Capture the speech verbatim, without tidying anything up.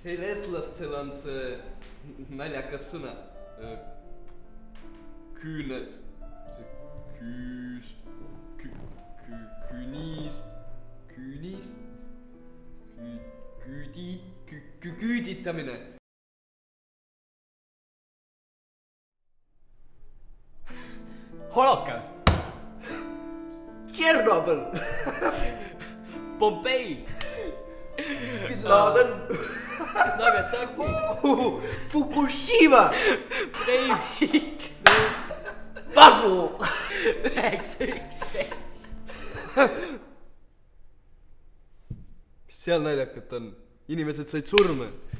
Teil eestlastel on see naljakas sõna. Küüned. Küüs. Küünis. Küünis. Küüdi. Küüditamine. Holocaust. Tšernobõl. Pompei. Bin Laden. Nagasaki. Fukushima. Breivik. Vasu. üheksa üks. Mis seal naljakat on? Inimesed said surma.